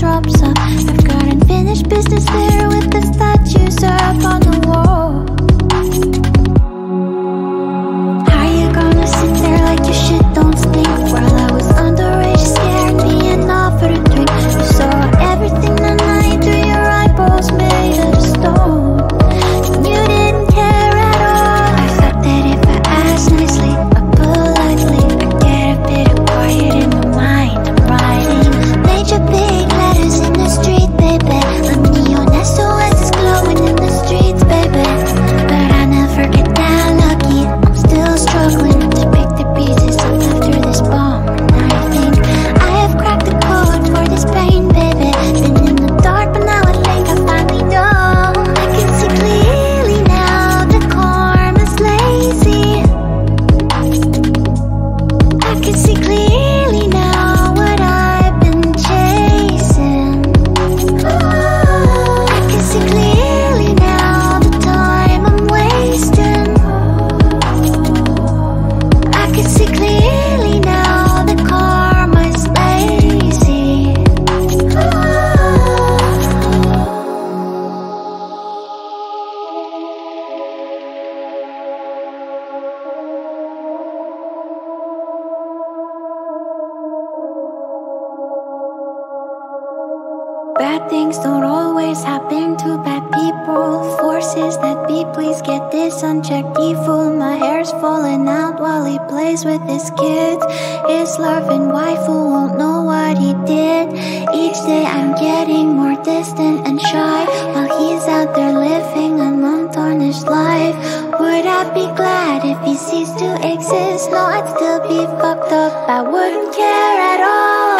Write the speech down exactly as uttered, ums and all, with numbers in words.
drops off. I've got unfinished business there with the statues up on the wall. How you gonna sit there like your shit don't stink while I was underage, scared me and offered a drink? You saw everything the night through your eyeballs made of stone. You didn't care at all. I thought that if I asked nicely or politely, I'd get a bit of quiet in my mind. I'm writing major big letters in the street, baby. A neon S O S is glowing in the streets, baby. But I never get that lucky. I'm still struggling to pick the pieces up after this bomb. And I think I have cracked the code for this pain, baby. Been in the dark, but now I think I finally know. I can see clearly now the karma's lazy. I can see clearly now what I've been chasing. I can see clearly now the time I'm wasting. I can see clearly now the karma's lazy. Bad things don't always happen to bad people. Forces that be, please get this unchecked evil. My hair's falling out while he plays with his kids. His loving wife who won't know what he did. Each day I'm getting more distant and shy while he's out there living an untarnished life. Would I be glad if he ceased to exist? No, I'd still be fucked up. I wouldn't care at all.